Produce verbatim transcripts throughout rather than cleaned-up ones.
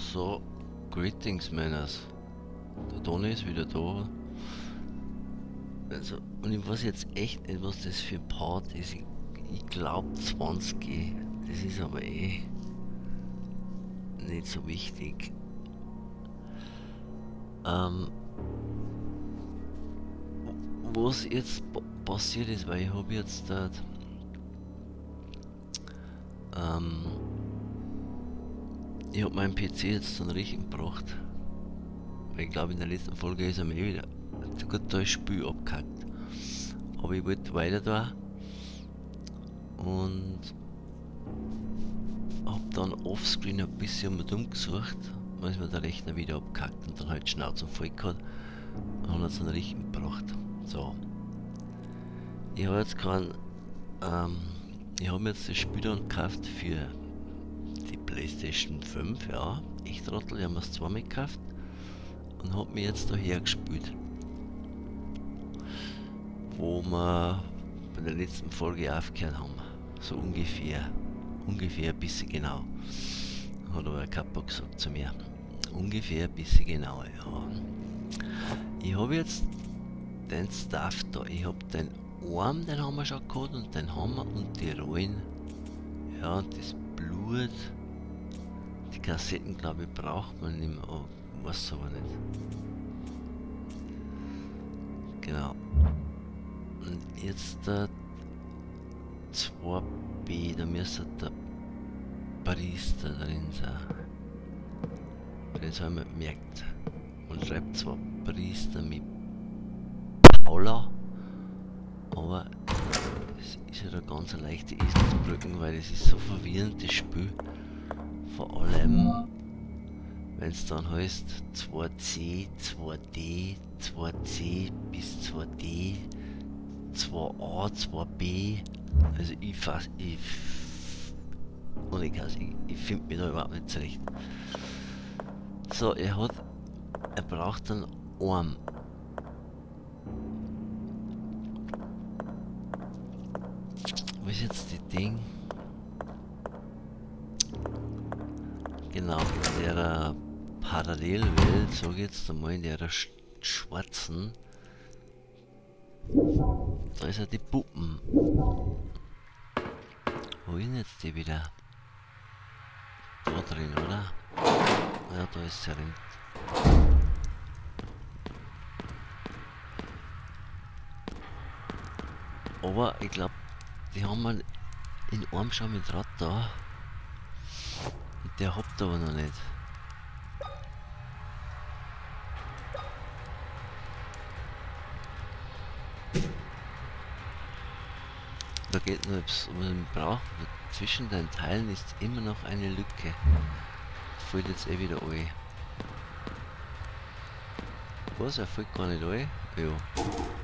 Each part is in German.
So, greetings, Männers. Der Donny ist wieder da. Also, und ich weiß jetzt echt nicht, was das für ein Part ist. Ich, ich glaube zwanzig. Das ist aber eh nicht so wichtig. Ähm, was jetzt passiert ist, weil ich habe jetzt da, ähm, ich habe meinen P C jetzt zum Richten gebracht. Weil ich glaube, in der letzten Folge ist er mir eh wieder ein gutes Spiel abgehackt. Aber ich wollte weiter da und hab dann offscreen ein bisschen mal dumm gesucht, dann ist mir der Rechner wieder abgehackt und dann halt Schnauze voll gehabt und hat es dann Richten gebracht. So. Ich habe jetzt kein, ähm, ich habe jetzt das Spiel dann gekauft für die PlayStation fünf, ja, ich Trottel, ich habe es zweimal gekauft und habe mir jetzt daher gespielt. Wo wir bei der letzten Folge aufgehört haben. So ungefähr. Ungefähr ein bisschen genau. Hat aber ein Kappa gesagt zu mir. Ungefähr ein bisschen genauer, ja. Ich habe jetzt den Stuff da. Ich habe den Arm, den haben wir schon gehabt, und den Hammer und die Rollen. Ja, und das Blut. Die Kassetten, glaube ich, braucht man nicht mehr. Oh, weiß aber nicht. Genau. Und jetzt der zwei B, da müsste der Priester drin sein. Das haben wir gemerkt. Man schreibt zwar Priester mit Paula, aber es ist ja eine ganz leichte Eselsbrücken, weil es ist so verwirrend, das Spiel. Vor allem, wenn es dann heißt zwei C, zwei D, zwei C bis zwei D, zwei A, zwei B. Also ich fass, ich, und ich, ich, ich finde mich da überhaupt nicht zurecht. So, er hat, er braucht einen Arm. Wo ist jetzt die Ding? Genau, in der Parallelwelt, sag ich jetzt einmal, in der sch schwarzen, da ist ja die Puppen. Wo ist denn jetzt die wieder? Da drin, oder? Ja, da ist sie drin. Aber ich glaube, die haben wir in einem schon mit Rad da. Und der habt aber noch nicht. Da geht nur, ob man braucht. Zwischen den Teilen ist immer noch eine Lücke. Fällt jetzt eh wieder ein. Was? Er fällt gar nicht ein? Ja.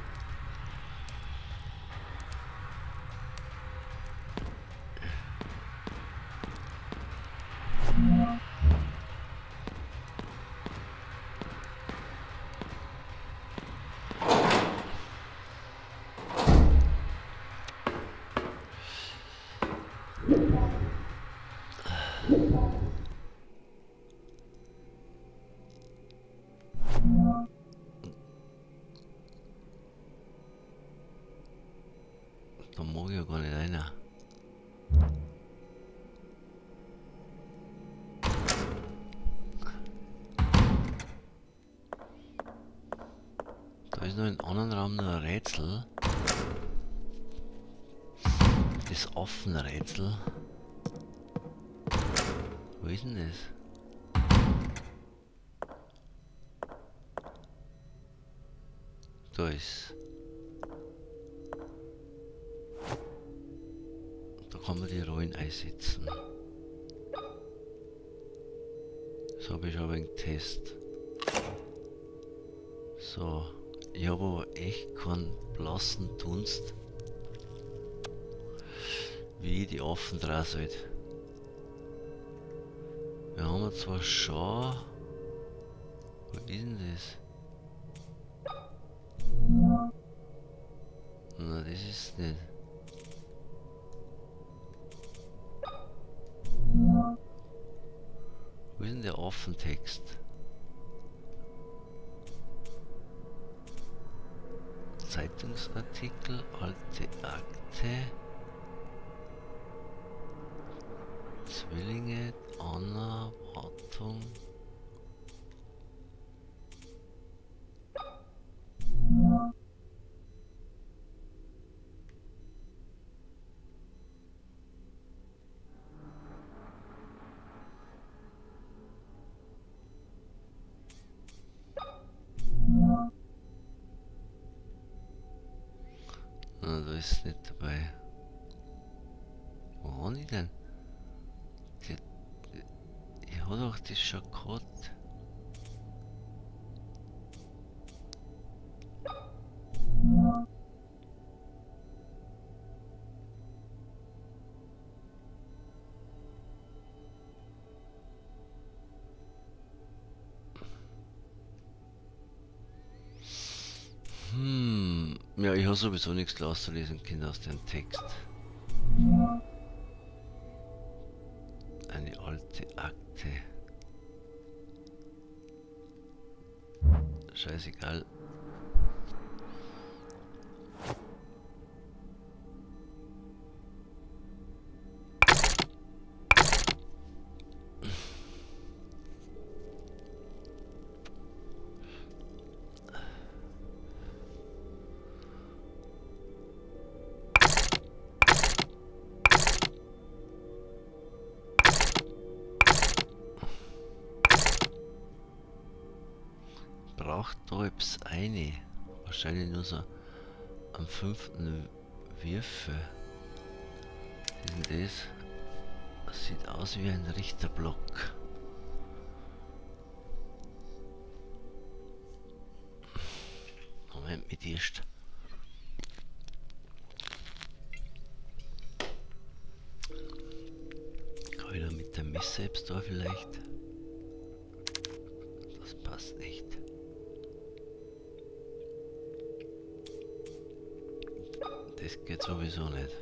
Da mag ich ja gar nicht rein. Da ist noch in einem anderen Raum noch ein Rätsel. Das Affenrätsel. Wo ist denn das? Da ist. Da kann man die Rollen einsetzen. Das habe ich schon ein wenig getestet. So. Ich habe aber echt keinen blassen Dunst, wie die Affen dran sollte. Wir haben zwar schon. Wo ist denn das? Na, das ist nicht. Wo Wo ist denn der Offentext? Zeitungsartikel, alte Akte, Zwillinge, Anna, Wartung. Na, da ist nicht dabei. Wo waren die denn? Die, die, ich habe doch das schon gehabt. Hm, ja, ich habe sowieso nichts auszulesen können aus dem Text. Eine alte Akte. Scheißegal. Braucht da etwas eine. Wahrscheinlich nur so am fünften Würfel. Was ist denn das? Das sieht aus wie ein Richterblock. Moment, mit erst. Kann ich da mit der Messer selbst da vielleicht? Das passt nicht. Das geht sowieso nicht.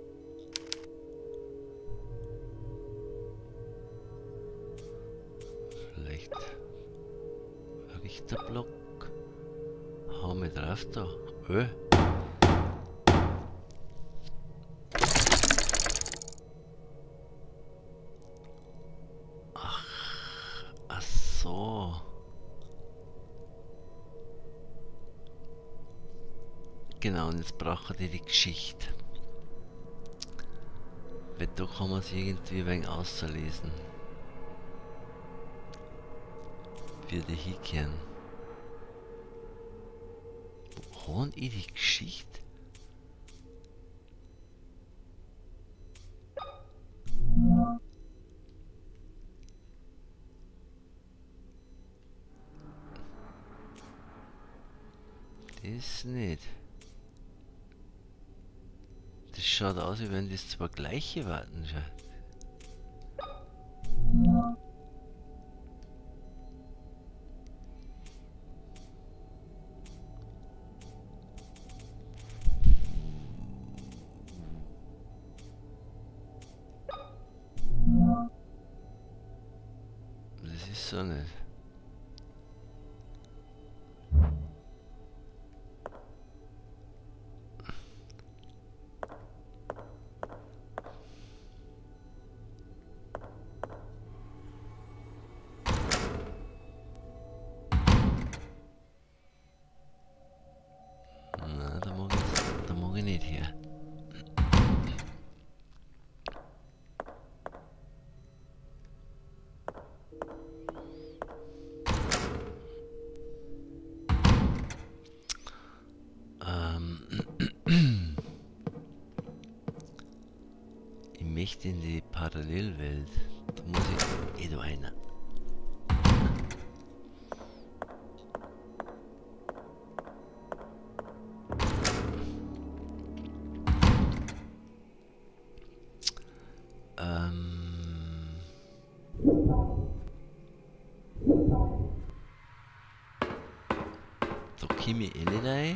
Vielleicht Richterblock. Hau mir drauf da. Öh. Ach, ach so. Genau, und jetzt brauchen die die Geschichte. Weil da kann man es irgendwie ein wenig auslesen. Für die Hickern. Wo haben ich die Geschichte? Das nicht. Das schaut aus, wie wenn das zwei gleiche warten. Das ist so nicht. Na, da mag ich, da mag ich nicht her. Ich möchte in die Parallelwelt. Da muss ich... Eh, da einer. Ähm... Da komme ich eh nicht rein.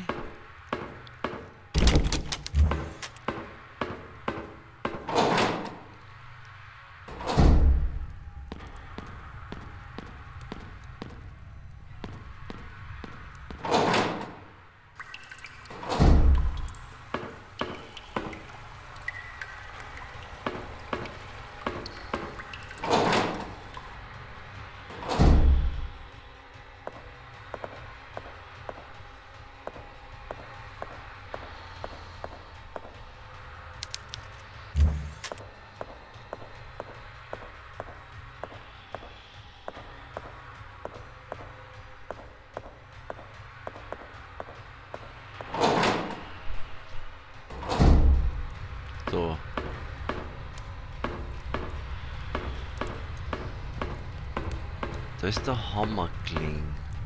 Da ist der Hammerkling.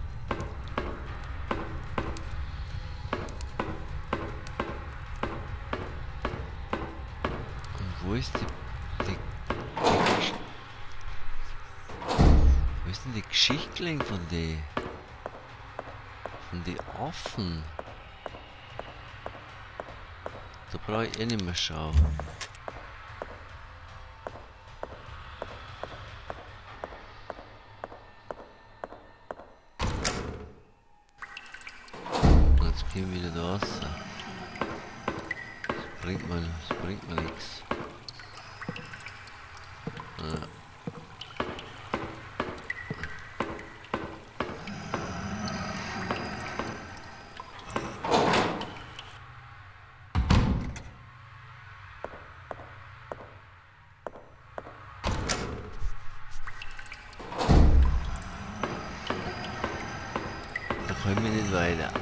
Und wo ist die, die, die Gesch- wo ist denn die Geschichtling von die von die Affen? Da brauche ich eh nicht mehr schauen. Jetzt gehen wir wieder da raus. Das bringt mir, das bringt mir nichts. Ja. Da kommen wir nicht weiter.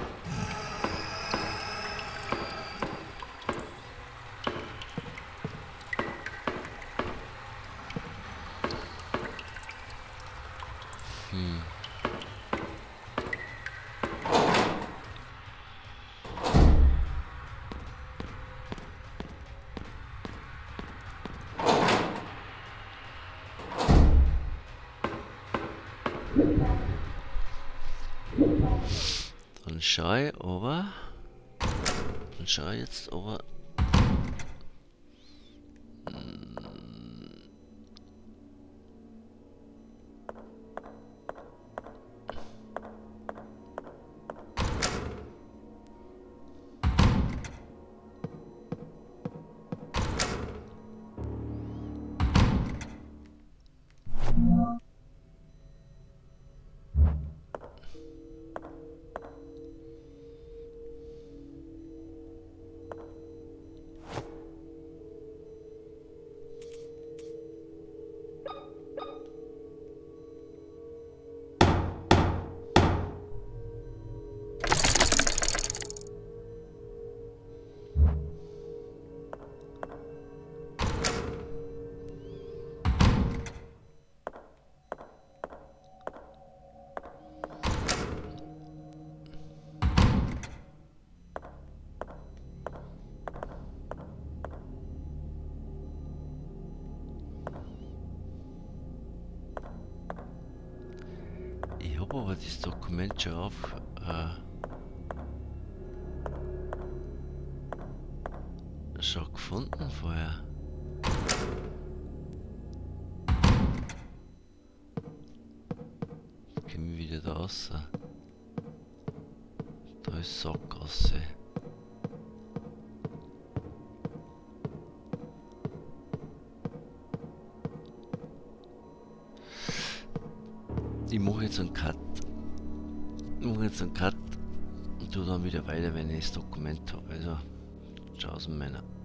Hm. Dann schau ich aber. Dann schau ich jetzt aber. Ich habe aber das Dokument schon auf. Äh, schon gefunden vorher. Gehen wir wieder da raus. Da ist Sackgasse. Ich mache jetzt einen Cut. Ich mache jetzt einen Cut und tu dann wieder weiter, wenn ich das Dokument habe. Also, ciao, Männer.